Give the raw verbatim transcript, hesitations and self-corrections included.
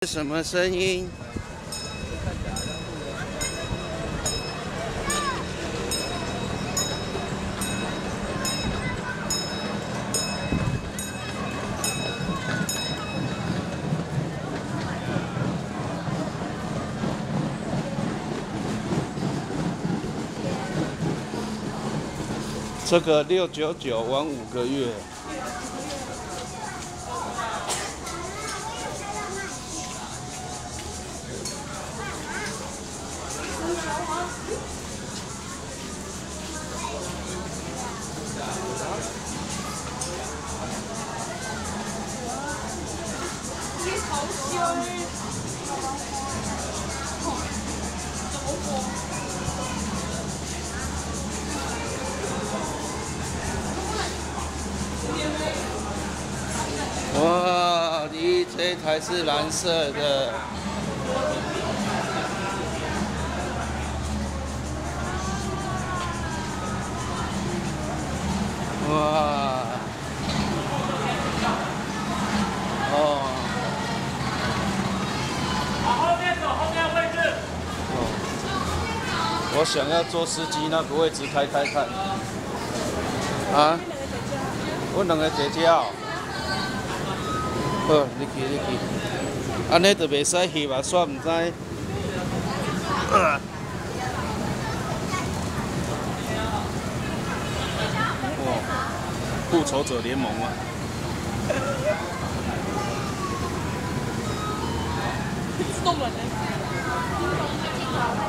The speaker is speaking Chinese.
什么声音？这个六九九玩五个月。 哇，你这台是蓝色的。哇。哦。 往后面走，后面位置。 哦。我想要坐司机那个位置开开看。啊？我两个姐姐哦。 好，你去你去，安尼就袂使翕啊，煞唔知。啊、哇，复仇者联盟啊！ 自动门的。